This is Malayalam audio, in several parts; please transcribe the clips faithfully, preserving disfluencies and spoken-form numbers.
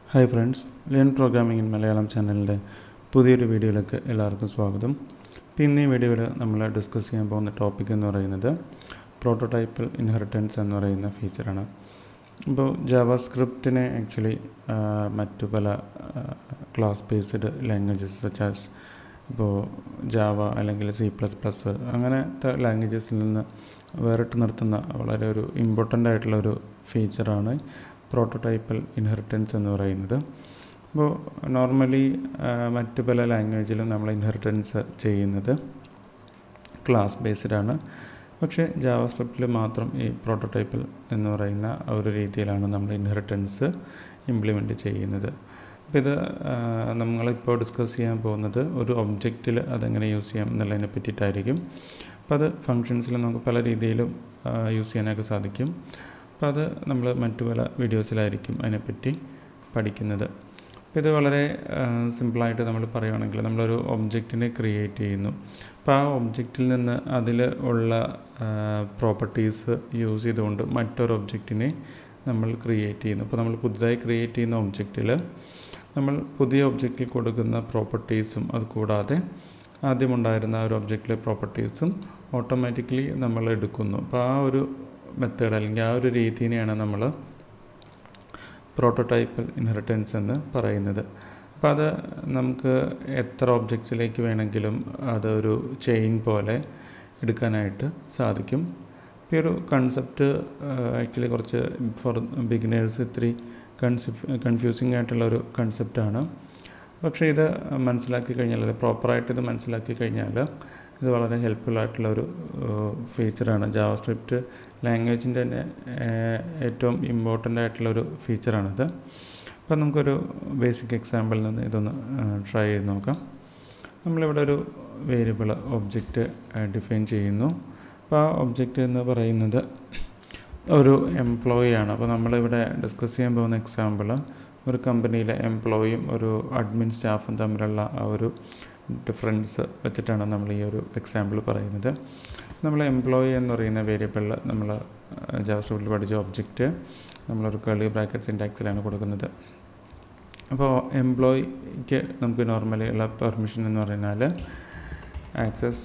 Hi friends, Learn Programming in Malayalam channel പുതിയൊരു വീഡിയോയിലേക്ക് എല്ലാവർക്കും സ്വാഗതം. ഇന്ന് ഈ വീഡിയോയിൽ നമ്മൾ ഡിസ്കസ് ചെയ്യാൻ പോകുന്ന ടോപ്പിക് എന്ന് പറയുന്നത് പ്രോട്ടോടൈപ്പൽ ഇൻഹെറിറ്റൻസ് എന്ന് പറയുന്ന ഫീച്ചറാണ്. അപ്പോൾ ജാവാസ്ക്രിപ്റ്റിനെ ആക്ച്വലി മറ്റു പല class based languages such as ഇപ്പോൾ ജാവ അല്ലെങ്കിൽ സി പ്ലസ് പ്ലസ് അങ്ങനത്തെ ലാംഗ്വേജസിൽ നിന്ന് വേറിട്ട് നിർത്തുന്ന വളരെ ഒരു ഇമ്പോർട്ടൻ്റ് ആയിട്ടുള്ള ഒരു ഫീച്ചറാണ് പ്രോട്ടോടൈപ്പൽ ഇൻഹെറിറ്റൻസ് എന്ന് പറയുന്നത്. അപ്പോൾ നോർമലി മറ്റ് പല ലാംഗ്വേജിലും നമ്മൾ ഇൻഹെറിറ്റൻസ് ചെയ്യുന്നത് ക്ലാസ് ബേസ്ഡാണ്. പക്ഷേ ജാവാസ്ക്രിപ്റ്റിൽ മാത്രം ഈ പ്രോട്ടോടൈപ്പൽ എന്ന് പറയുന്ന ഒരു രീതിയിലാണ് നമ്മൾ ഇൻഹെറിറ്റൻസ് ഇംപ്ലിമെൻറ്റ് ചെയ്യുന്നത്. അപ്പോൾ ഇത് നമ്മളിപ്പോൾ ഡിസ്കസ് ചെയ്യാൻ പോകുന്നത് ഒരു ഒബ്ജക്റ്റിൽ അതെങ്ങനെ യൂസ് ചെയ്യാം എന്നുള്ളതിനെ പറ്റിയിട്ടായിരിക്കും. അപ്പോൾ അത് ഫങ്ഷൻസിൽ നമുക്ക് പല രീതിയിലും യൂസ് ചെയ്യാനൊക്കെ സാധിക്കും. അപ്പോൾ അത് നമ്മൾ മറ്റു പല വീഡിയോസിലായിരിക്കും അതിനെപ്പറ്റി പഠിക്കുന്നത്. അപ്പോൾ ഇത് വളരെ സിമ്പിളായിട്ട് നമ്മൾ പറയുകയാണെങ്കിൽ നമ്മളൊരു ഒബ്ജക്റ്റിനെ ക്രിയേറ്റ് ചെയ്യുന്നു. അപ്പോൾ ആ ഒബ്ജക്റ്റിൽ നിന്ന് അതിൽ ഉള്ള പ്രോപ്പർട്ടീസ് യൂസ് ചെയ്തുകൊണ്ട് മറ്റൊരു ഒബ്ജക്റ്റിനെ നമ്മൾ ക്രിയേറ്റ് ചെയ്യുന്നു. അപ്പോൾ നമ്മൾ പുതുതായി ക്രിയേറ്റ് ചെയ്യുന്ന ഒബ്ജക്റ്റിൽ നമ്മൾ പുതിയ ഒബ്ജക്റ്റിൽ കൊടുക്കുന്ന പ്രോപ്പർട്ടീസും അതുകൂടാതെ ആദ്യമുണ്ടായിരുന്ന ഒരു ഒബ്ജക്റ്റിലെ പ്രോപ്പർട്ടീസും ഓട്ടോമാറ്റിക്കലി നമ്മൾ എടുക്കുന്നു. അപ്പോൾ ആ ഒരു മെത്തേഡ് അല്ലെങ്കിൽ ആ ഒരു രീതിനെയാണ് നമ്മൾ പ്രോട്ടോടൈപ്പൽ ഇൻഹെറിറ്റൻസ് എന്ന് പറയുന്നത്. അപ്പോൾ അത് നമുക്ക് എത്ര ഒബ്ജക്ട്സിലേക്ക് വേണമെങ്കിലും അതൊരു ചെയിൻ പോലെ എടുക്കാനായിട്ട് സാധിക്കും. ഈ ഒരു കൺസെപ്റ്റ് ആക്ച്വലി കുറച്ച് ഫോർ ബിഗിനേഴ്സ് ഇത്തിരി കൺസെപ്റ്റ് കൺഫ്യൂസിങ് ആയിട്ടുള്ളൊരു കൺസെപ്റ്റാണ്. പക്ഷേ ഇത് മനസ്സിലാക്കി കഴിഞ്ഞാൽ അത് പ്രോപ്പറായിട്ട് ഇത് മനസ്സിലാക്കി കഴിഞ്ഞാൽ ഇത് വളരെ ഹെൽപ്ഫുൾ ആയിട്ടുള്ളൊരു ഫീച്ചറാണ്. ജാവാസ്ക്രിപ്റ്റ് ലാംഗ്വേജിൻ്റെ തന്നെ ഏറ്റവും ഇമ്പോർട്ടൻ്റ് ആയിട്ടുള്ളൊരു ഫീച്ചറാണിത്. അപ്പോൾ നമുക്കൊരു ബേസിക് എക്സാമ്പിളിൽ നിന്ന് ഇതൊന്ന് ട്രൈ ചെയ്ത് നോക്കാം. നമ്മളിവിടെ ഒരു വേരിയബിൾ ഒബ്ജക്റ്റ് ഡിഫൈൻ ചെയ്യുന്നു. അപ്പോൾ ആ ഒബ്ജക്റ്റ് എന്ന് പറയുന്നത് ഒരു എംപ്ലോയി ആണ്. അപ്പോൾ നമ്മളിവിടെ ഡിസ്കസ് ചെയ്യാൻ പോകുന്ന എക്സാമ്പിൾ ഒരു കമ്പനിയിലെ എംപ്ലോയിയും ഒരു അഡ്മിൻ സ്റ്റാഫും തമ്മിലുള്ള ആ ഒരു ഡിഫറൻസ് വെച്ചിട്ടാണ് നമ്മൾ ഈ ഒരു എക്സാമ്പിൾ പറയുന്നത്. നമ്മൾ എംപ്ലോയി എന്ന് പറയുന്ന വേരിയബിളിൽ നമ്മൾ ജാവാസ്ക്രിപ്റ്റിൽ പഠിച്ച ഒബ്ജക്റ്റ് നമ്മളൊരു കർലി ബ്രാക്കറ്റ് സിൻടാക്സിലാണ് കൊടുക്കുന്നത്. അപ്പോൾ എംപ്ലോയിക്ക് നമുക്ക് നോർമലി ഉള്ള പെർമിഷൻ എന്ന് പറഞ്ഞാൽ ആക്സസ്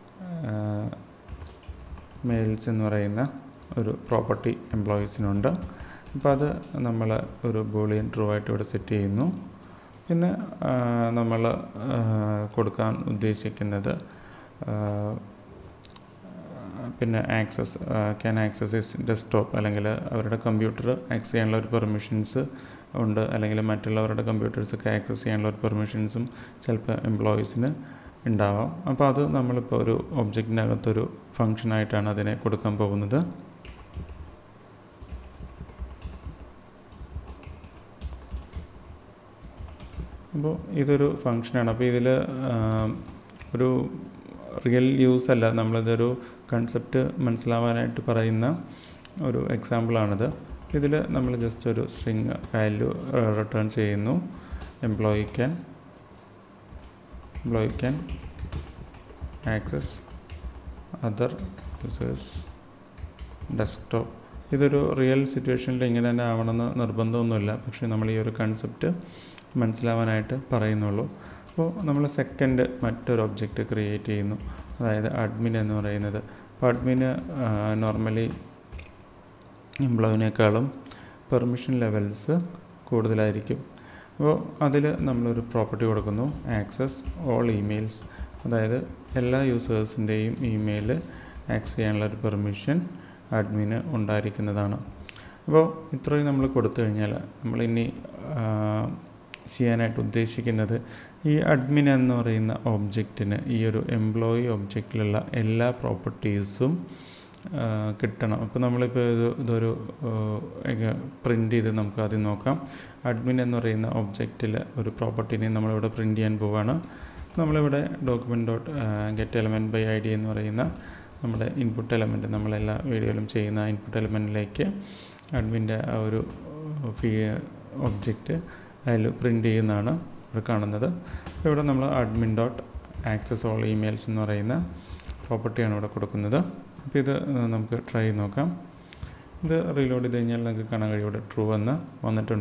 മെയിൽസ് എന്ന് പറയുന്ന ഒരു പ്രോപ്പർട്ടി എംപ്ലോയീസിനുണ്ട്. അപ്പോൾ അത് നമ്മൾ ഒരു ബൂളിയൻ ട്രൂ ആയിട്ട് ഇവിടെ സെറ്റ് ചെയ്യുന്നു. പിന്നെ നമ്മൾ കൊടുക്കാൻ ഉദ്ദേശിക്കുന്നത് പിന്നെ access can access his desktop അല്ലെങ്കിൽ അവരുടെ കമ്പ്യൂട്ടർ ആക്സസ് ചെയ്യാനുള്ള ഒരു പെർമിഷൻസ് ഉണ്ട്, അല്ലെങ്കിൽ മറ്റുള്ളവരുടെ കമ്പ്യൂട്ടേഴ്സൊക്കെ ആക്സസ് ചെയ്യാനുള്ള ഒരു പെർമിഷൻസും ചിലപ്പോൾ എംപ്ലോയീസിന് ഉണ്ടാവാം. അപ്പോൾ അത് നമ്മളിപ്പോൾ ഒരു ഒബ്ജക്റ്റിനകത്തൊരു ഫങ്ഷനായിട്ടാണ് അതിനെ കൊടുക്കാൻ പോകുന്നത്. അപ്പോൾ ഇതൊരു ഫങ്ഷനാണ്. അപ്പോൾ ഇതിൽ ഒരു റിയൽ യൂസ് അല്ല, നമ്മളിതൊരു കൺസെപ്റ്റ് മനസ്സിലാവാനായിട്ട് പറയുന്ന ഒരു എക്സാമ്പിളാണിത്. ഇതിൽ നമ്മൾ ജസ്റ്റ് ഒരു സ്ട്രിങ് വാല്യൂ റിട്ടേൺ ചെയ്യുന്നു. Employee can employee can access other users desktop. ഇതൊരു റിയൽ സിറ്റുവേഷനിൽ ഇങ്ങനെ തന്നെ ആവണമെന്ന് നിർബന്ധമൊന്നുമില്ല, പക്ഷേ നമ്മൾ ഈ ഒരു കൺസെപ്റ്റ് മനസ്സിലാവാനായിട്ട് പറയുന്നുള്ളൂ. അപ്പോൾ നമ്മൾ സെക്കൻഡ് മറ്റൊരു ഒബ്ജക്റ്റ് ക്രിയേറ്റ് ചെയ്യുന്നു, അതായത് അഡ്മിൻ എന്ന് പറയുന്നത്. അപ്പോൾ അഡ്മിന് നോർമലി എംപ്ലോയിനേക്കാളും പെർമിഷൻ ലെവൽസ് കൂടുതലായിരിക്കും. അപ്പോൾ അതിൽ നമ്മളൊരു പ്രോപ്പർട്ടി കൊടുക്കുന്നു, ആക്സസ് ഓൾ ഇമെയിൽസ്, അതായത് എല്ലാ യൂസേഴ്സിൻ്റെയും ഇമെയിൽ ആക്സസ് ചെയ്യാനുള്ള ഒരു പെർമിഷൻ അഡ്മിന് ഉണ്ടായിരിക്കുന്നതാണ്. അപ്പോൾ ഇത്രയും നമ്മൾ കൊടുത്തു കഴിഞ്ഞാൽ നമ്മളിനി ചെയ്യാനായിട്ട് ഉദ്ദേശിക്കുന്നത് ഈ അഡ്മിൻ എന്ന് പറയുന്ന ഒബ്ജക്റ്റിന് ഈ ഒരു എംപ്ലോയി ഒബ്ജക്റ്റിലുള്ള എല്ലാ പ്രോപ്പർട്ടീസും കിട്ടണം. അപ്പോൾ നമ്മളിപ്പോൾ ഇത് ഇതൊരു പ്രിൻ്റ് ചെയ്ത് നമുക്ക് ആദ്യം നോക്കാം. അഡ്മിൻ എന്ന് പറയുന്ന ഒബ്ജക്റ്റിൽ ഒരു പ്രോപ്പർട്ടീനെ നമ്മളിവിടെ പ്രിൻ്റ് ചെയ്യാൻ പോവുകയാണ്. നമ്മളിവിടെ document dot get element by I D എന്ന് പറയുന്ന നമ്മുടെ ഇൻപുട്ട് എലമെൻറ്റ് നമ്മളെല്ലാ വീഡിയോയിലും ചെയ്യുന്ന ഇൻപുട്ട് എലമെൻറ്റിലേക്ക് അഡ്മിൻ്റെ ആ ഒരു ഫീ ഒബ്ജക്റ്റ് അതിൽ പ്രിൻ്റ് ചെയ്യുന്നതാണ് ഇവിടെ കാണുന്നത്. അപ്പോൾ ഇവിടെ നമ്മൾ admin dot access all emails എന്ന് പറയുന്ന പ്രോപ്പർട്ടിയാണ് ഇവിടെ കൊടുക്കുന്നത്. അപ്പോൾ ഇത് നമുക്ക് ട്രൈ ചെയ്ത് നോക്കാം. ഇത് റീലോഡ് ചെയ്ത് കഴിഞ്ഞാൽ നമുക്ക് കാണാൻ കഴിയും ഇവിടെ ട്രൂ എന്ന് വന്നിട്ടുണ്ട്.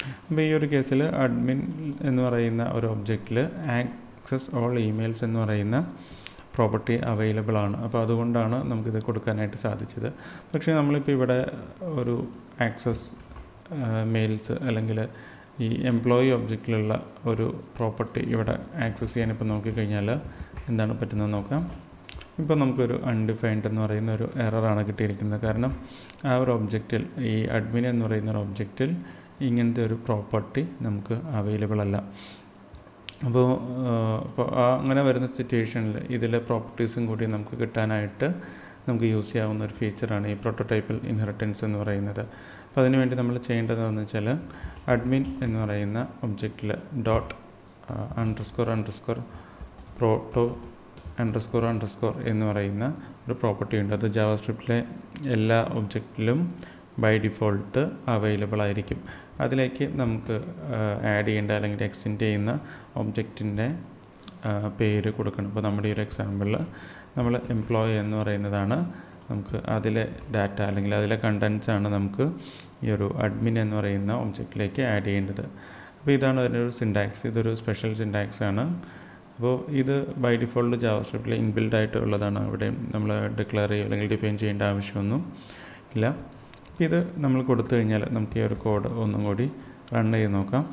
അപ്പോൾ ഈ ഒരു കേസിൽ അഡ്മിൻ എന്ന് പറയുന്ന ഒരു ഒബ്ജക്റ്റിൽ ആക്സസ് ഓൾ ഇമെയിൽസ് എന്ന് പറയുന്ന പ്രോപ്പർട്ടി അവൈലബിൾ ആണ്. അപ്പോൾ അതുകൊണ്ടാണ് നമുക്കിത് കൊടുക്കാനായിട്ട് സാധിച്ചത്. പക്ഷേ നമ്മളിപ്പോൾ ഇവിടെ ഒരു ആക്സസ് മെയിൽസ് അല്ലെങ്കിൽ ഈ എംപ്ലോയി ഒബ്ജക്റ്റിലുള്ള ഒരു പ്രോപ്പർട്ടി ഇവിടെ ആക്സസ് ചെയ്യാൻ ഇപ്പോൾ നോക്കിക്കഴിഞ്ഞാൽ എന്താണ് പറ്റുന്നത് നോക്കാം. ഇപ്പോൾ നമുക്കൊരു അൺഡിഫൈൻഡ് എന്ന് പറയുന്ന ഒരു എററാണ് കിട്ടിയിരിക്കുന്നത്. കാരണം ആ ഒരു ഒബ്ജക്റ്റിൽ ഈ അഡ്മിൻ എന്ന് പറയുന്ന ഒരു ഒബ്ജക്റ്റിൽ ഇങ്ങനത്തെ ഒരു പ്രോപ്പർട്ടി നമുക്ക് അവൈലബിൾ അല്ല. അപ്പോൾ അപ്പോൾ ആ അങ്ങനെ വരുന്ന സിറ്റുവേഷനിൽ ഇതിലെ പ്രോപ്പർട്ടീസും കൂടി നമുക്ക് കിട്ടാനായിട്ട് നമുക്ക് യൂസ് ചെയ്യാവുന്ന ഒരു ഫീച്ചറാണ് ഈ പ്രോട്ടോടൈപ്പൽ ഇൻഹെറിറ്റൻസ് എന്ന് പറയുന്നത്. അപ്പോൾ അതിനുവേണ്ടി നമ്മൾ ചെയ്യേണ്ടതെന്ന് വെച്ചാൽ അഡ്മിൻ എന്ന് പറയുന്ന ഒബ്ജക്റ്റിൽ dot underscore underscore proto underscore underscore എന്ന് പറയുന്ന ഒരു പ്രോപ്പർട്ടി ഉണ്ട്. അത് ജാവാസ്ക്രിപ്റ്റിലെ എല്ലാ ഒബ്ജക്റ്റിലും ബൈ ഡിഫോൾട്ട് അവൈലബിൾ ആയിരിക്കും. അതിലേക്ക് നമുക്ക് ആഡ് ചെയ്യേണ്ട അല്ലെങ്കിൽ എക്സ്റ്റെൻഡ് ചെയ്യുന്ന ഒബ്ജക്റ്റിൻ്റെ പേര് കൊടുക്കണം. ഇപ്പോൾ നമ്മുടെ ഈ ഒരു എക്സാമ്പിളിൽ നമ്മൾ എംപ്ലോയി എന്ന് പറയുന്നതാണ് നമുക്ക് അതിലെ ഡാറ്റ അല്ലെങ്കിൽ അതിലെ കണ്ടൻസാണ് നമുക്ക് ഈ ഒരു അഡ്മിൻ എന്ന് പറയുന്ന ഒബ്ജക്റ്റിലേക്ക് ആഡ് ചെയ്യേണ്ടത്. അപ്പോൾ ഇതാണ് അതിനൊരു സിൻടാക്സ്. ഇതൊരു സ്പെഷ്യൽ സിൻടാക്സ് ആണ്. അപ്പോൾ ഇത് ബൈ ഡിഫോൾട്ട് ജാവാസ്ക്രിപ്റ്റിൽ ഇൻബിൽഡ് ആയിട്ടുള്ളതാണ്. ഇവിടെ നമ്മൾ ഡിക്ലെയർ ചെയ്യുക അല്ലെങ്കിൽ ഡിഫൈൻ ചെയ്യേണ്ട ആവശ്യമൊന്നും ഇല്ല. ഇത് നമ്മൾ കൊടുത്തു കഴിഞ്ഞാൽ നമുക്ക് ഈ ഒരു കോഡ് ഒന്നും കൂടി റൺ ചെയ്ത് നോക്കാം.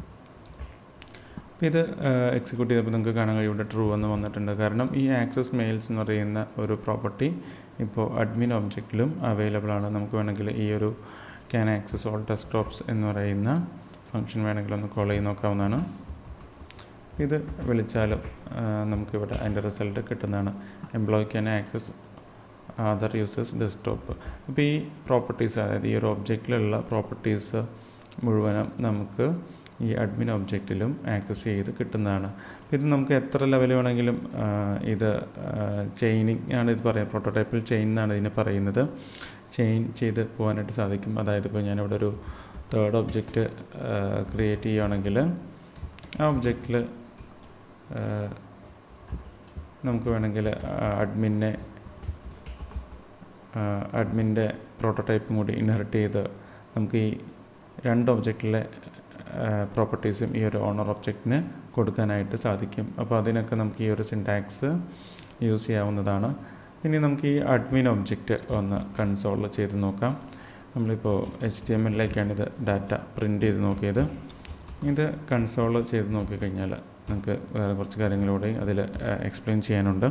ഇത് എക്സിക്യൂട്ട് ചെയ്തപ്പോൾ നിങ്ങൾക്ക് കാണാൻ കഴിയും ഇവിടെ ട്രൂ എന്ന് വന്നിട്ടുണ്ട്. കാരണം ഈ ആക്സസ് മെയിൽസ് എന്ന് പറയുന്ന ഒരു പ്രോപ്പർട്ടി ഇപ്പോൾ അഡ്മിൻ ഒബ്ജക്റ്റിലും അവൈലബിൾ ആണ്. നമുക്ക് വേണമെങ്കിൽ ഈ ഒരു ക്യാൻ ആക്സസ് ഓൾ ഡെസ്ക്ടോപ്സ് എന്ന് പറയുന്ന ഫംഗ്ഷൻ വേണമെങ്കിൽ ഒന്ന് കോൾ ചെയ്ത് നോക്കാവുന്നതാണ്. ഇത് വിളിച്ചാലും നമുക്കിവിടെ അതിൻ്റെ റിസൾട്ട് കിട്ടുന്നതാണ്. Employee can access other users desktop. അപ്പോൾ ഈ പ്രോപ്പർട്ടീസ് അതായത് ഈ ഒരു ഒബ്ജക്റ്റിലുള്ള പ്രോപ്പർട്ടീസ് മുഴുവനും നമുക്ക് ഈ അഡ്മിൻ ഒബ്ജക്റ്റിലും ആക്സസ് ചെയ്ത് കിട്ടുന്നതാണ്. ഇത് നമുക്ക് എത്ര ലെവൽ വേണമെങ്കിലും ഇത് ചെയിനിങ് ആണ് ഇത് പറയുന്നത്. പ്രോട്ടോടൈപ്പിൽ ചെയിൻ എന്നാണ് ഇതിനെ പറയുന്നത്. ചെയിൻ ചെയ്ത് പോകാനായിട്ട് സാധിക്കും. അതായത് ഇപ്പോൾ ഞാനിവിടെ ഒരു തേർഡ് ഒബ്ജക്റ്റ് ക്രിയേറ്റ് ചെയ്യുകയാണെങ്കിൽ ആ ഒബ്ജക്റ്റിൽ നമുക്ക് വേണമെങ്കിൽ അഡ്മിനെ അഡ്മിൻ്റെ പ്രോട്ടോടൈപ്പും കൂടി ഇൻഹെറിറ്റ് ചെയ്ത് നമുക്ക് ഈ രണ്ട് ഒബ്ജക്റ്റിലെ പ്രോപ്പർട്ടീസും ഈ ഒരു ഓണർ ഒബ്ജക്റ്റിന് കൊടുക്കാനായിട്ട് സാധിക്കും. അപ്പോൾ അതിനൊക്കെ നമുക്ക് ഈ ഒരു സിൻടാക്സ് യൂസ് ചെയ്യാവുന്നതാണ്. ഇനി നമുക്ക് ഈ അഡ്മിൻ ഒബ്ജക്റ്റ് ഒന്ന് കൺസോൾ ചെയ്ത് നോക്കാം. നമ്മളിപ്പോൾ എച്ച് ടി എം എല്ലിലേക്കാണ് ഇത് ഡാറ്റ പ്രിൻ്റ് ചെയ്ത് നോക്കിയത്. ഇത് കൺസോൾ ചെയ്ത് നോക്കിക്കഴിഞ്ഞാൽ നമുക്ക് വേറെ കുറച്ച് കാര്യങ്ങളൂടെ അതിൽ എക്സ്പ്ലെയിൻ ചെയ്യാനുണ്ട്.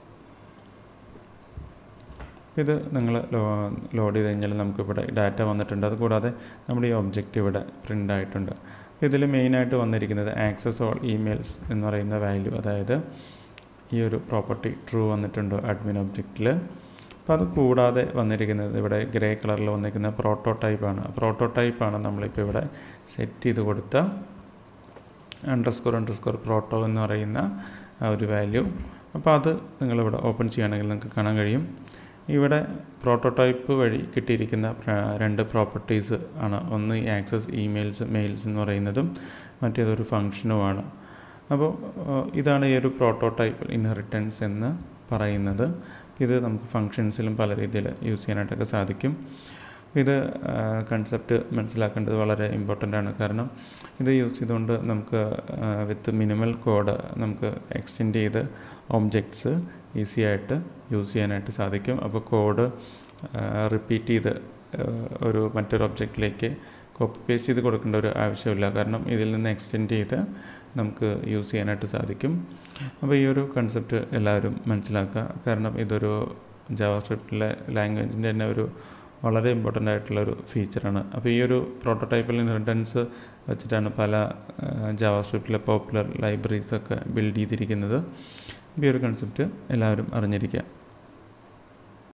ഇത് നിങ്ങൾ ലോ ലോഡ് ചെയ്ത് കഴിഞ്ഞാൽ നമുക്കിവിടെ ഡാറ്റ വന്നിട്ടുണ്ട്. അതുകൂടാതെ നമ്മുടെ ഈ ഒബ്ജക്റ്റ് ഇവിടെ പ്രിൻ്റ് ആയിട്ടുണ്ട്. ഇതിൽ മെയിനായിട്ട് വന്നിരിക്കുന്നത് ആക്സസ് ഓൾ ഇമെയിൽസ് എന്ന് പറയുന്ന വാല്യൂ, അതായത് ഈ ഒരു പ്രോപ്പർട്ടി ട്രൂ വന്നിട്ടുണ്ട് അഡ്മിൻ ഒബ്ജക്റ്റിൽ. അപ്പോൾ അത് കൂടാതെ വന്നിരിക്കുന്നത് ഇവിടെ ഗ്രേ കളറിൽ വന്നിരിക്കുന്ന പ്രോട്ടോടൈപ്പാണ്. പ്രോട്ടോടൈപ്പാണ് നമ്മളിപ്പോൾ ഇവിടെ സെറ്റ് ചെയ്ത് കൊടുത്ത അണ്ടർസ്കോർ അണ്ടർസ്കോർ പ്രോട്ടോ എന്ന് പറയുന്ന ആ ഒരു വാല്യൂ. അപ്പോൾ അത് നിങ്ങളിവിടെ ഓപ്പൺ ചെയ്യുകയാണെങ്കിൽ നിങ്ങൾക്ക് കാണാൻ കഴിയും. ഇവിടെ പ്രോട്ടോടൈപ്പ് വഴി കിട്ടിയിരിക്കുന്ന രണ്ട് പ്രോപ്പർട്ടീസ് ആണ്. ഒന്ന് ഈ ആക്സസ് ഇമെയിൽസ് മെയിൽസ് എന്ന് പറയുന്നതും മറ്റേതൊരു ഫങ്ഷനുമാണ്. അപ്പോൾ ഇതാണ് ഈ ഒരു പ്രോട്ടോടൈപ്പൽ ഇൻഹെറിറ്റൻസ് എന്ന് പറയുന്നത്. ഇത് നമുക്ക് ഫങ്ഷൻസിലും പല രീതിയിൽ യൂസ് ചെയ്യാനായിട്ടൊക്കെ സാധിക്കും. ഇത് കൺസെപ്റ്റ് മനസ്സിലാക്കേണ്ടത് വളരെ ഇമ്പോർട്ടൻ്റ് ആണ്. കാരണം ഇത് യൂസ് ചെയ്തുകൊണ്ട് നമുക്ക് വിത്ത് മിനിമൽ കോഡ് നമുക്ക് എക്സ്റ്റെൻഡ് ചെയ്ത് ഒബ്ജക്ട്സ് ഈസി ആയിട്ട് യൂസ് ചെയ്യാനായിട്ട് സാധിക്കും. അപ്പോൾ കോഡ് റിപ്പീറ്റ് ചെയ്ത് ഒരു മറ്റൊരു ഒബ്ജക്റ്റിലേക്ക് കോപ്പി പേസ്റ്റ് ചെയ്ത് കൊടുക്കേണ്ട ഒരു ആവശ്യമില്ല. കാരണം ഇതിൽ നിന്ന് എക്സ്റ്റെൻഡ് ചെയ്ത് നമുക്ക് യൂസ് ചെയ്യാനായിട്ട് സാധിക്കും. അപ്പോൾ ഈ ഒരു കൺസെപ്റ്റ് എല്ലാവരും മനസ്സിലാക്കുക. കാരണം ഇതൊരു ജാവാസ്ക്രിപ്റ്റിലെ ലാംഗ്വേജിൻ്റെ തന്നെ ഒരു വളരെ ഇമ്പോർട്ടൻ്റ് ആയിട്ടുള്ളൊരു ഫീച്ചറാണ്. അപ്പോൾ ഈ ഒരു പ്രോട്ടോടൈപ്പൽ ഇൻഹെറിറ്റൻസ് വെച്ചിട്ടാണ് പല ജാവാസ്ക്രിപ്റ്റിലെ പോപ്പുലർ ലൈബ്രറീസൊക്കെ ബിൽഡ് ചെയ്തിരിക്കുന്നത്. ഈ ഒരു കൺസെപ്റ്റ് എല്ലാവരും അറിഞ്ഞിരിക്കുക.